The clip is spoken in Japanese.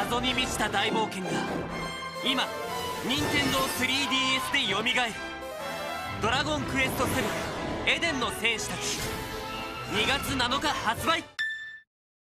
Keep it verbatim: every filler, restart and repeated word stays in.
謎に満ちた大冒険が今任天堂 スリーディーエス でよみがえる「ドラゴンクエストセブンエデンの戦士たち」にがつなのか発売。